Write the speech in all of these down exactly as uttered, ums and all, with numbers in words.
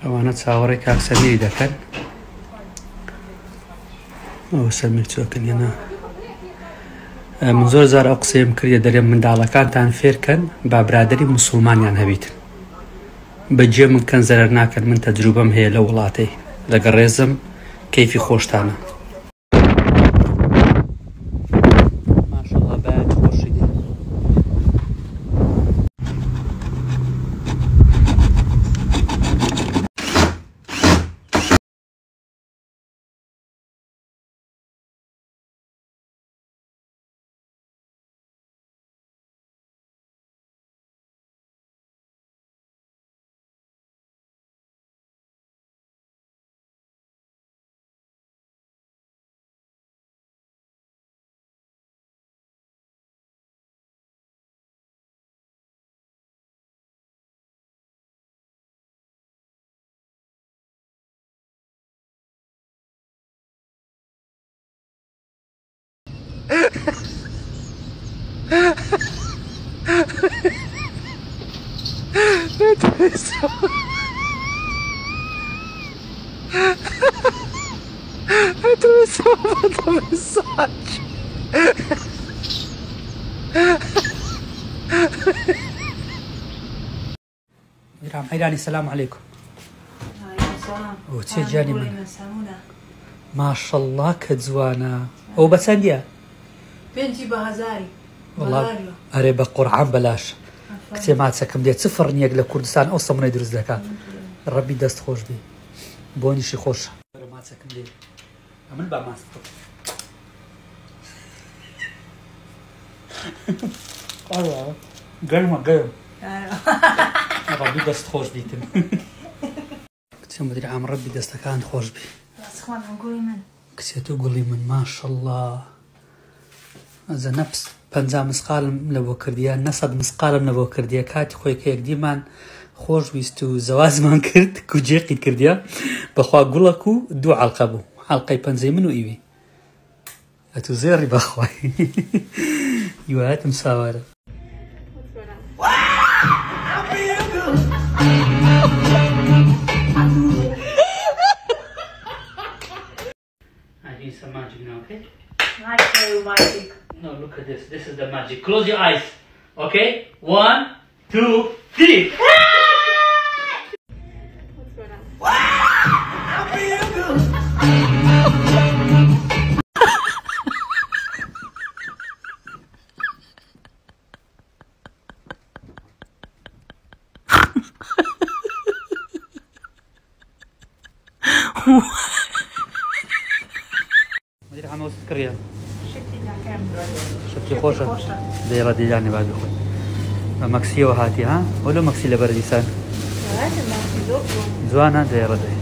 ئەوانە چاوەڕێی کاک سەمیری دەکەن. ئەوە سەمیر چۆکەنیێنە. من زۆر جار ئەو قسەیم کردە دەرێ منداڵەکانتان فێرکەن با برادری موسڵمانیان هەبیتن. بەجێ من کەن زەرەر ناکەن، من تەجروبەم هەیە لە وڵاتەی لەگە ڕێزم کەیفی خۆشتانە. رام حيراني السلام عليكم. وعليكم السلام. وتي جاني من ما شاء الله كتزوانا. هو بسنديا بنتي بهزاري والله أري بقرعان بلاش كتير ما تسكم ديت صفر نيق لكردستان أو صمنا يدرس لك ربي دست خوش بي بوني شي خوش ما تسكم ديت عمل بقى ما استطيع أيوة قلمة قلم ربي دست خوش بيتم كتير مدري عام ربي دست كان خوش بي سخوان قولي من كتير تقولي من ما شاء الله إذا نفس پەنجا مسقالم لەبۆ کردیە نەسەد مسقالم لەبۆ کردیە کاتی خۆی کە یەکدیمان خۆش ویست و زەوازمان کرد کوجێقی کردیە بەخوا گوڵک و دوو حەڵقە بوو حەڵقەی پەنجەی من و ئیوی ئەتو زێڕی بەخوای هیوایەتم ساوارە I need some magic now, okay? I tell you magic. No, look at this. This is the magic. Close your eyes. Okay? One, two, three. What's going on? I feel good. مدير عم وصلت كريان شفتي شفتي خوشة دايرة ديلاني بعد بخوي ماكسي وهاتي ها ولا ماكسي لبرديسان هذا ماكسي زوبو زوانا دايرة داي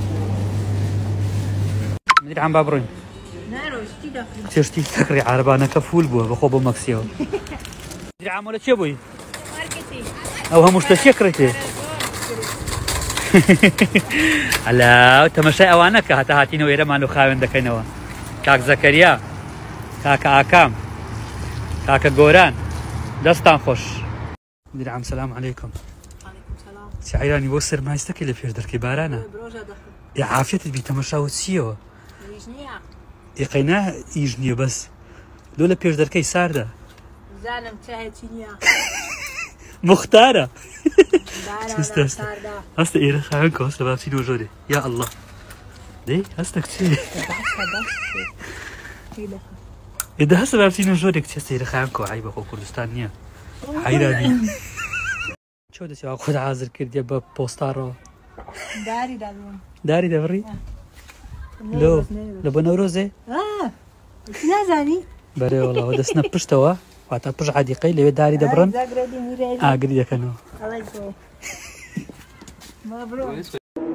مدير عم بابروين نارو اشتي داخل كتير شتي تكري عربانة كفول بوه بخوبو ماكسيو مدير عم ولا شي بوي ماركتي او هموش تشكرتي هلا تمشي اوانك هاتا هاتينو ويرا مانو خاوين دكينوا كاك زكريا كاك آكام كاك جوران دستان خوش مدير عام سلام عليكم. عليكم السلام. سعيراني بوسر ما يستكي اللي في دركي بارانا بروجا دخل يا عافيتي بي تمشاو تسيو يجنيها يقينا يجنيو بس لولا بير دركي سارده زانم تهتينيا مختارة دارا ساردا هسه إيرا خانكو هسه بابسين وجودي يا الله دي هسه كتير إذا هسه بابسين وجودي كتير إيرا خانكو عيبة خو كردستان نيا حيراني شو دسي واخد عازر كرديا ببوستارو داري دارون داري دبري لو لبو نوروزي اه نازاني بري والله ودسنا بشتوا واتا بش عادي لي داري دبرن زاغرادي ميري اه قريدة كانوا الله يسوي مبروك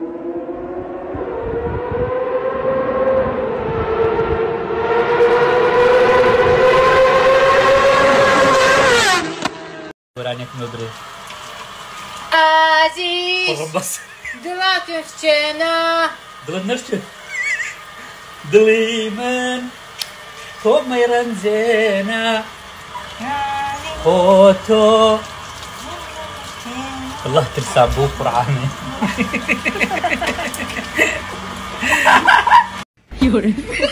ورانيك نودري عزيز بس دلاتي اشتنا دلت نشتي دلي من خوب ميران زينة فوتو والله ترسى ابوك قرعاني করে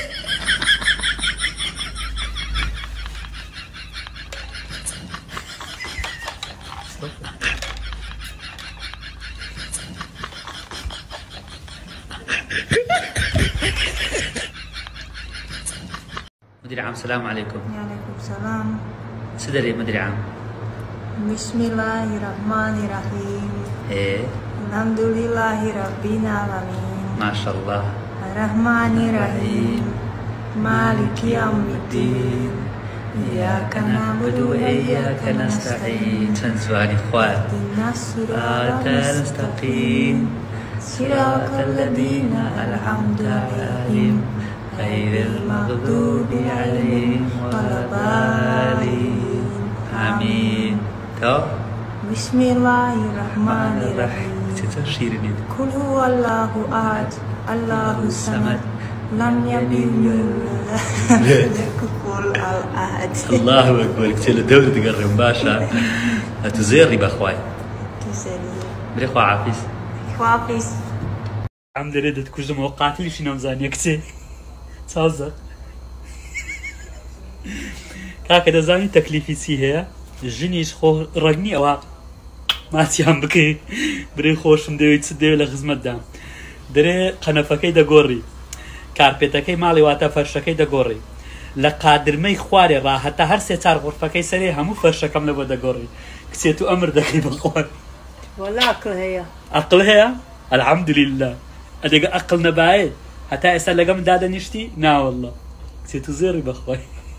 مدير عام السلام عليكم. وعليكم السلام. سدري مدير عام. بسم الله الرحمن الرحيم. ايه الحمد لله رب العالمين. ما شاء الله. الرحمن الرحيم مالك يوم الدين إياك نعبد وإياك نستعين. تنزواني خوات. اهدنا الصراط المستقيم صراط الذين أنعمت عليهم غير المغضوب عليهم ولا الضالين. آمين. تو بسم الله الرحمن الرحيم. تتشيرني. قل هو الله أحد الله الصمد لم يلد ولم يكن له أحد. الله أكبر. كتير الدورة تقرب باشا. تزيري بأخواي. تزيري. بريخوا عافيس. خوافيس. الحمد لله تكوز موقعتي شي نمزاني كتير. تصدق. كاك دزاني تكليفي سي هي جنيش خو رقني أو ما تيام بكي بري خوشم دوي تسدي ولا خزمت دام دري قنفكي دا قوري كاربيتكي مالي واتا فرشكي دا قوري لقادر مي خواري راحتا هر سي چار غرفكي سري همو فرشكم لبو دا قوري كسيتو أمر دكي بخوار ولا أكل هي أقل هي الحمد لله أديك أقل نبايد حتى إسا لقم دادا نشتي نا والله كسيتو زيري بخوار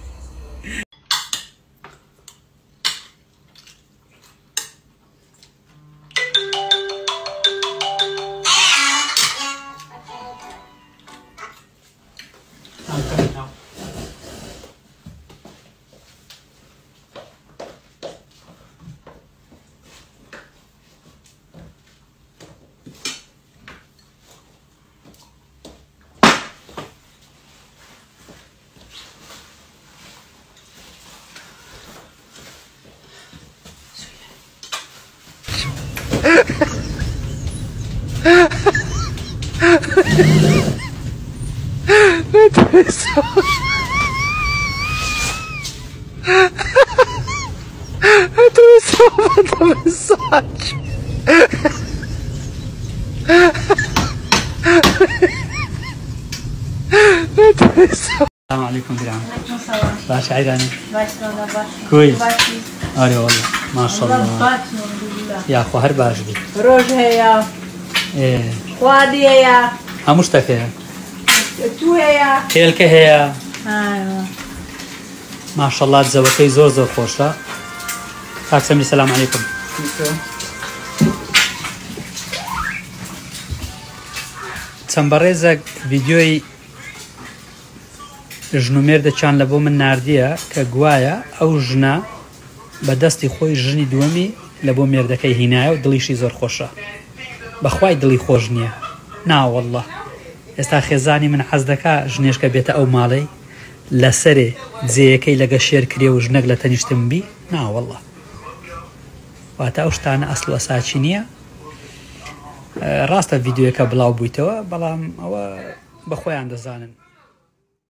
السلام عليكم درعم. عليكم السلام. باش عيراني. باش لونا باش. كويس. باش. أري والله ما شاء الله. باش الحمد لله. يا أخو هر باش بي. روج هي. إيه. خوادي هي. هموشتك هي. تو هي. كيلك هي. أيوة. ما شاء الله تزوجتي زور زور خوشة. كاك سمي السلام عليكم. تنبرزك فيديوي ژنومێردە چان لە بۆ من ناردیە کە گوایە ئەو ژنە بەدەستی خۆی ژنی دووەمی لە بۆ مێردەکەی هینایە و دڵیشی زۆر خۆشە بەخوای دڵی خۆش نییە ناوەڵڵە ئێستا خێزانی من حەز دەکا ژنێشکە بێتە ئەو ماڵەی لەسەرێ جێیەکەی لەگە شێر کرێ و ژنەک لە تەنیشتم بی ناوەڵڵە واتە ئەو شتانە ئەسڵ ئەساچی نییە ڕاستە ڤیدیۆیەکە بڵاو بوویتەوە بەڵام ئەوە بەخۆیان دەزانن